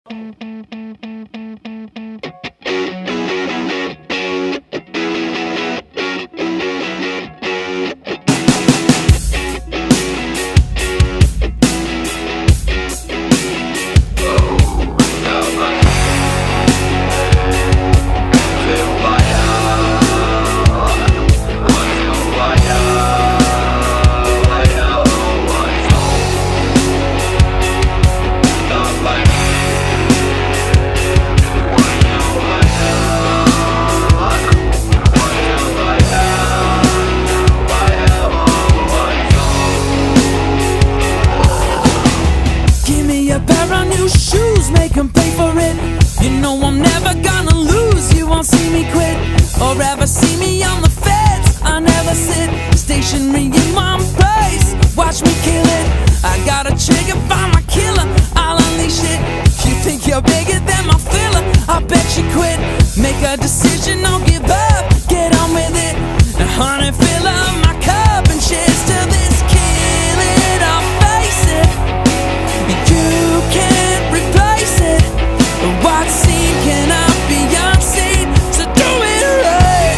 Make them pay for it. You know I'm never gonna lose. You won't see me quit or ever see me on the fence. I never sit stationary in one place. Watch me kill it. I got a trigger, find my killer, I'll unleash it. You think you're bigger than my filler? I bet you quit. Make a decision, don't give up. Get on with it. Now honey, fill up my cup and cheers to this. Kill it, I'll face it. You can't replace it. What scene cannot be unseen? So do it right.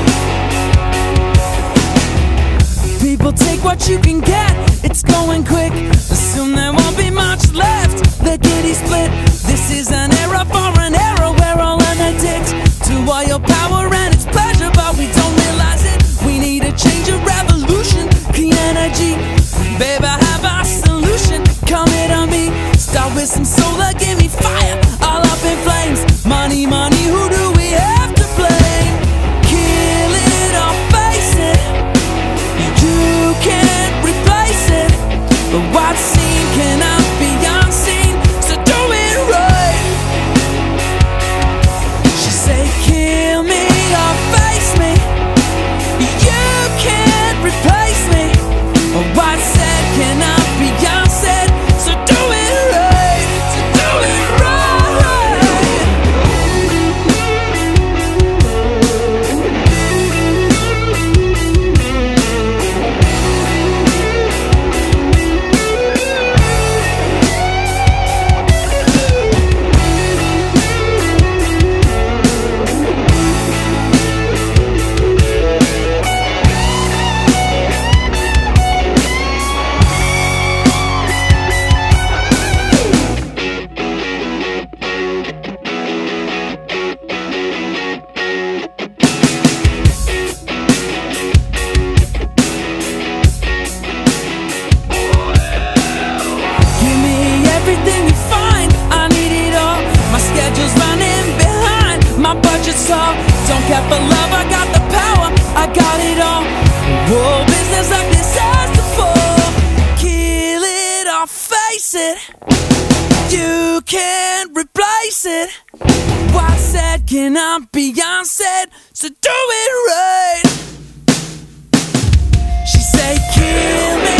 People take what you can get. It's going quick. Soon there won't be much left. The giddy split. This is an era for an era. We're all an addict to all your power and its pleasure, but we don't realize it. We need a change, a revolution, clean energy. Baby, I have a solution. Come here to me. Start with some solar, give me fire. All up in flames. Money, money, who do we have to blame? Kill it or face it. You can't replace it. But what scene cannot be unseen? So do it right. She say, kill me or face me. You can't replace me. But what said cannot be unsaid. So do it right. So do it right. Don't care for love, I got the power, I got it all. Whoa, business like this has to fall. Kill it or face it. You can't replace it. What's said cannot be unsaid. So do it right. She say, kill me.